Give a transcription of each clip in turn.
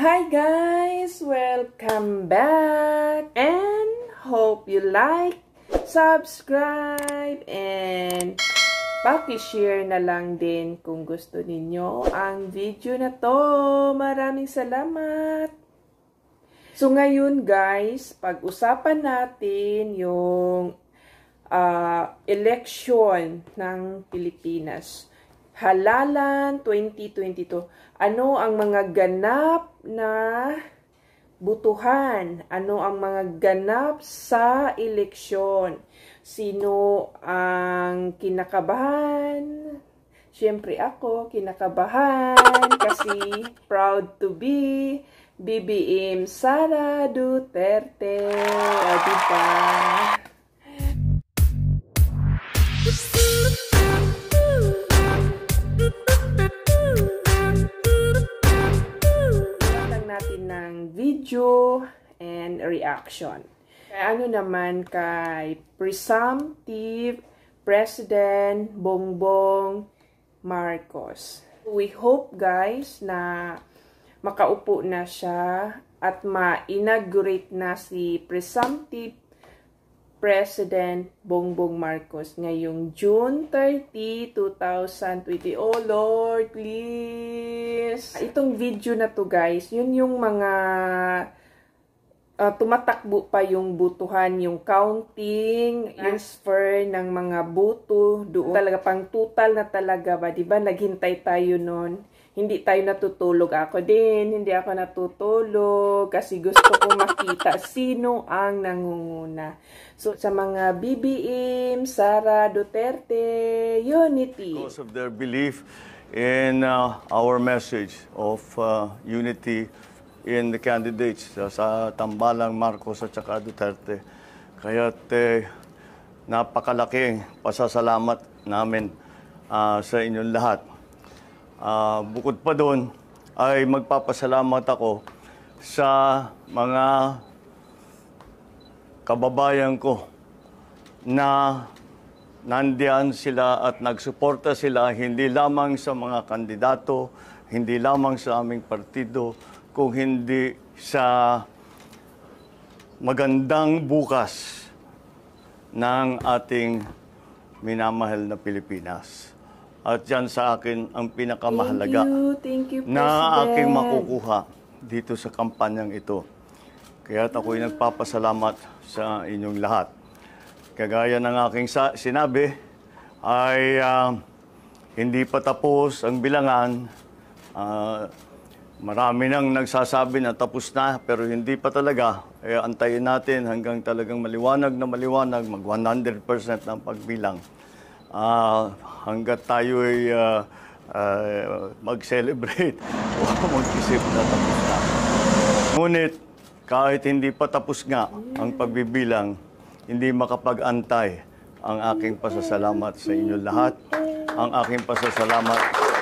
Hi guys! Welcome back! And hope you like, subscribe, and paki-share na lang din kung gusto ninyo ang video na to. Maraming salamat! So ngayon guys, pag-usapan natin yung election ng Pilipinas. Halalan 2022. Ano ang mga ganap na butuhan? Ano ang mga ganap sa eleksyon? Sino ang kinakabahan? Siyempre ako, kinakabahan kasi proud to be BBM Sara Duterte. Diba? Video and reaction. Ano naman kay presumptive President Bongbong Marcos. We hope guys na makaupo na siya at ma-inaugurate na si presumptive President Bongbong Marcos ngayong June 30, 2020. Oh Lord, please! Itong video na to guys, yun yung mga tumatakbo pa yung butuhan, yung counting, transfer ng mga buto doon. Talaga pang total na talaga ba? Diba naghintay tayo noon? Hindi tayo natutulog. Ako din, hindi ako natutulog kasi gusto ko makita sino ang nangunguna. So, sa mga BBM, Sara Duterte, unity. Because of their belief in our message of unity in the candidates sa tambalang Marcos at saka Duterte. Kaya't napakalaking pasasalamat namin sa inyong lahat. Bukod pa doon, ay magpapasalamat ako sa mga kababayan ko na nandiyan sila at nagsuporta sila hindi lamang sa mga kandidato, hindi lamang sa aming partido, kung hindi sa magandang bukas ng ating minamahal na Pilipinas. At yan sa akin ang pinakamahalaga Thank you, na aking makukuha dito sa kampanyang ito. Kaya ako'y nagpapasalamat sa inyong lahat. Kagaya ng aking sinabi, ay hindi pa tapos ang bilangan. Marami nang nagsasabi na tapos na, pero hindi pa talaga. Antayin natin hanggang talagang maliwanag na maliwanag, mag 100% ng pagbilang. Hanggat tayo ay mag-celebrate o mag-isip na tapos na. Ngunit, kahit hindi pa tapos nga ang pagbibilang, hindi makapag-antay ang aking pasasalamat sa inyo lahat. Ang aking pasasalamat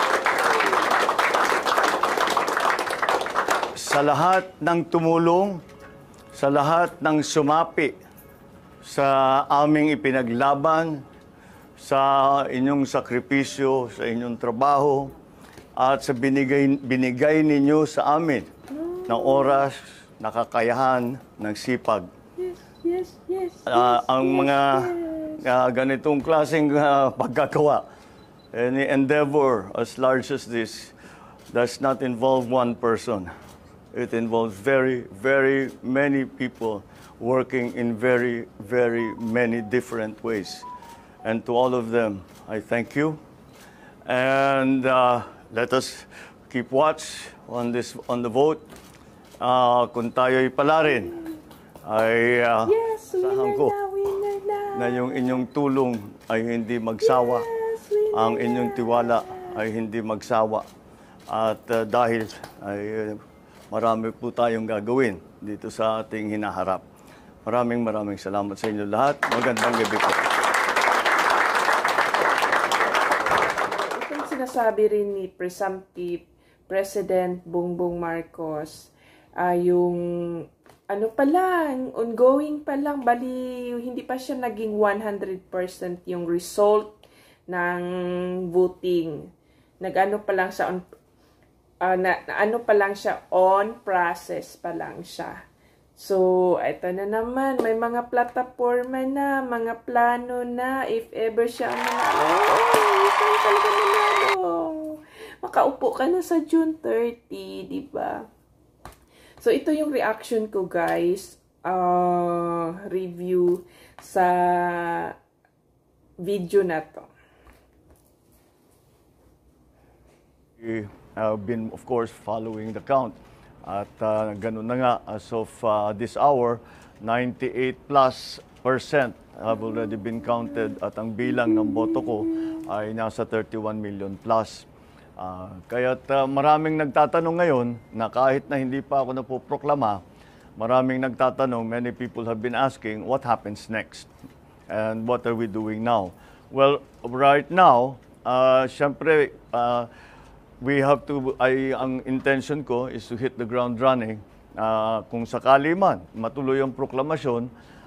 sa lahat ng tumulong, sa lahat ng sumapi sa aming ipinaglaban, sa inyong sakripisyo, sa inyong trabaho, at sa binigay ninyo sa amin na oras, nakakayahan, ng sipag. Yes. Ang mga ganitong klaseng pagkagawa, any endeavor as large as this, does not involve one person. It involves very, very many people working in very, very many different ways. And to all of them, I thank you. And let us keep watch on the vote. Kung tayo'y palarin, ay asahan ko na yung inyong tulong ay hindi magsawa. Ang inyong tiwala ay hindi magsawa. At dahil ay marami po tayong gagawin dito sa ating hinaharap. Maraming salamat sa inyo lahat. Magandang gabi po. Sinasabi rin ni presumptive President Bongbong Marcos, yung ano pa lang, ongoing pa lang, bali hindi pa siya naging 100% yung result ng voting. Nag-ano pa lang sa ano pa lang siya, on process pa lang siya. So, ito na naman, may mga plataforma na, mga plano na, if ever siya manalo. Saan talaga manalo? Makaupo ka na sa June 30, di ba? So, ito yung reaction ko, guys. Review sa video na to. We have been, of course, following the count. At ganun na nga, as of this hour, 98+% have already been counted at ang bilang ng boto ko ay nasa 31 million plus. Kaya't maraming nagtatanong ngayon na kahit na hindi pa ako napoproklama, maraming nagtatanong, many people have been asking, what happens next? And what are we doing now? Well, right now, syempre, we have to, ang intention ko is to hit the ground running. Kung sakali man matuloy ang proklamasyon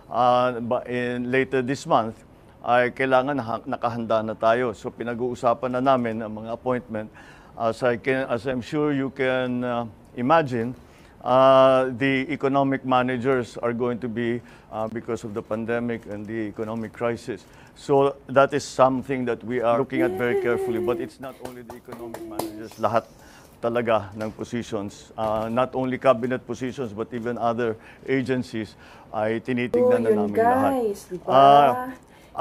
later this month, ay kailangan nakahanda na tayo. So pinag-uusapan na namin ang mga appointment. As I'm sure you can imagine, the economic managers are going to be, because of the pandemic and the economic crisis. So that is something that we are looking at very carefully. But it's not only the economic managers, lahat talaga ng positions, not only cabinet positions, but even other agencies ay tinitignan na namin lahat. Diba?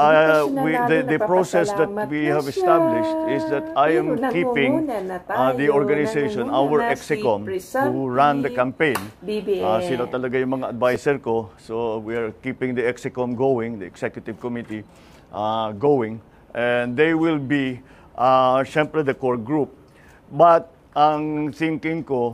The process that we have established is that I am keeping the organization, our EXICOM, who ran the campaign. Sila talaga yung mga advisor ko. So we are keeping the EXICOM going, the executive committee going. And they will be, syempre, the core group. But ang thinking ko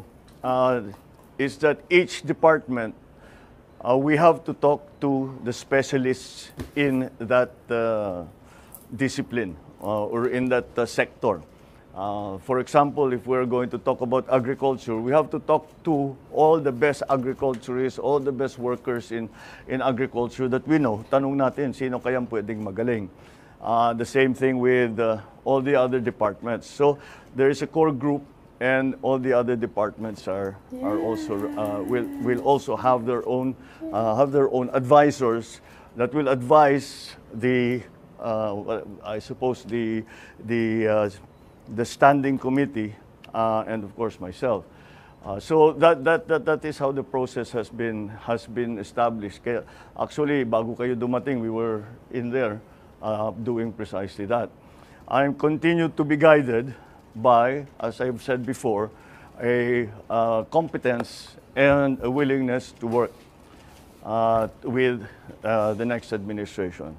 is that each department, we have to talk to the specialists in that discipline or in that sector. For example, if we're going to talk about agriculture, we have to talk to all the best agriculturists, all the best workers in agriculture that we know. Tanong natin, sino kayang pwedeng magaling? The same thing with all the other departments. So there is a core group, and all the other departments are also will also have their own advisors that will advise the I suppose the standing committee and of course myself. So that is how the process has been established. Kaya actually bago kayo dumating, we were in there doing precisely that. I'm continued to be guided by, as I've said before, a competence and a willingness to work with the next administration.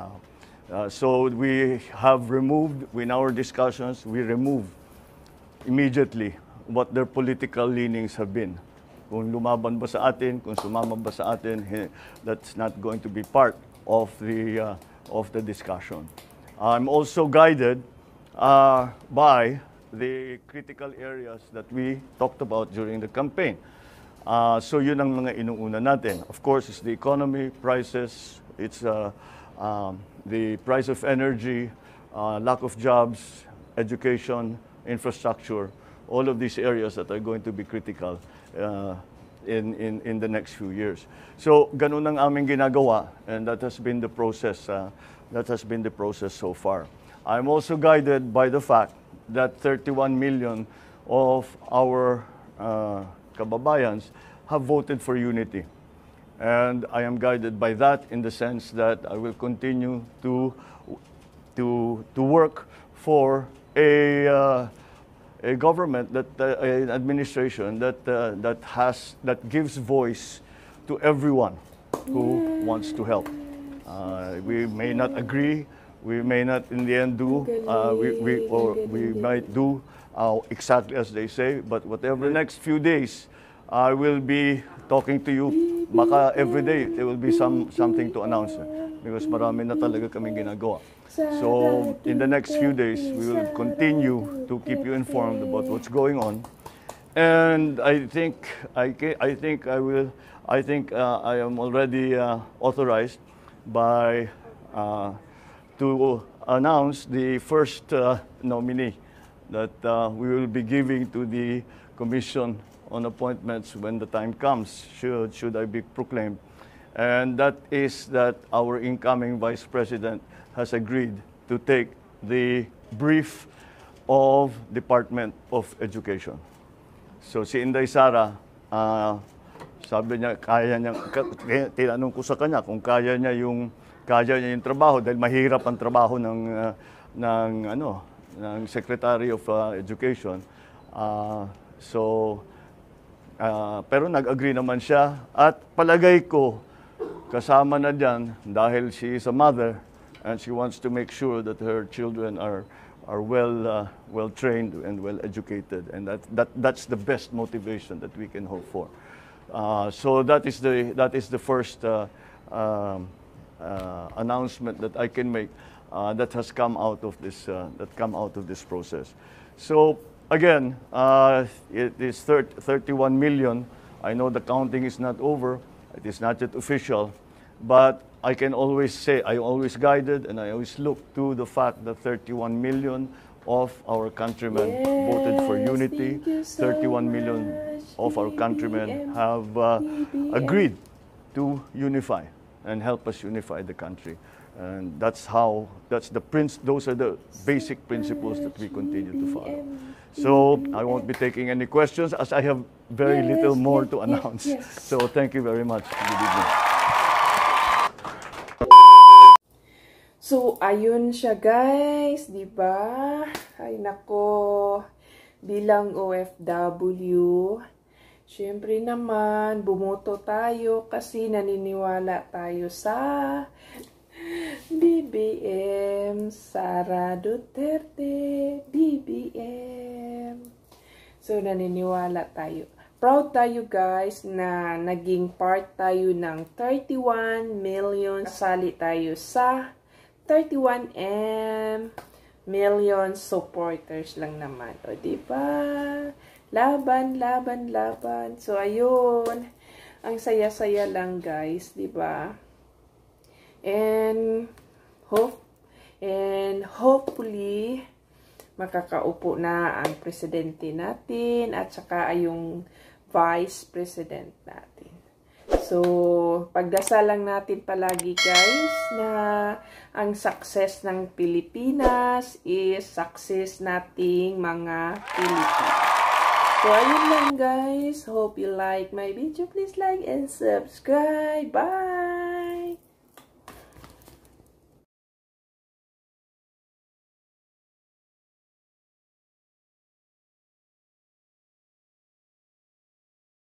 So we have removed, in our discussions, we remove immediately what their political leanings have been. Kung lumaban ba sa atin, kung sumama ba sa atin, that's not going to be part of the discussion. I'm also guided by the critical areas that we talked about during the campaign. So yun ang mga inuuna natin. Of course, it's the economy, prices, it's the price of energy, lack of jobs, education, infrastructure, all of these areas that are going to be critical in the next few years. So ganun ang aming ginagawa, and that has been the process. That has been the process so far. I'm also guided by the fact that 31 million of our kababayans have voted for unity. And I am guided by that in the sense that I will continue to work for a government, an administration that gives voice to everyone who wants to help. We may not agree. We may not in the end do, we might do exactly as they say, but whatever the next few days, I will be talking to you. Baka every day, there will be something to announce. Because marami na talaga kaming ginagawa. So, in the next few days, we will continue to keep you informed about what's going on. And I think I am already authorized to announce the first nominee that we will be giving to the Commission on Appointments when the time comes, should I be proclaimed. And that is that our incoming Vice President has agreed to take the brief of Department of Education. So si Inday Sara, sabi niya, kaya niya, tinanong ko sa kanya kung kaya niya yung trabaho dahil mahirap ang trabaho ng Secretary of Education. Pero nag-agree naman siya at palagay ko kasama na diyan dahil she is a mother and she wants to make sure that her children are well trained and well educated, and that's the best motivation that we can hope for. So that is the first announcement that I can make that has come out of this process. So again, it is 31 million. I know the counting is not over. It is not yet official, but I can always say, I always guided and I always look to the fact that 31 million of our countrymen voted for unity. 31 million of our countrymen have agreed to unify and help us unify the country. And those are the basic principles that we continue to follow. So I won't be taking any questions as I have very little more to announce. So thank you very much. Good evening. So ayun siya guys, di ba? Ay nako, bilang OFW, syempre naman bumoto tayo kasi naniniwala tayo sa BBM, Sara Duterte, BBM. So, naniniwala tayo. Proud tayo guys na naging part tayo ng 31 million. Sali tayo sa 31 million supporters lang naman. O, diba? Laban, laban, laban. So, ayun. Ang saya-saya lang guys, diba? And hopefully makakaupo na ang presidente natin at saka yung vice president natin. So, pagdasal lang natin palagi guys na ang success ng Pilipinas is success nating mga Pilipino. So, ayun lang guys. Hope you like my video. Please like and subscribe. Bye!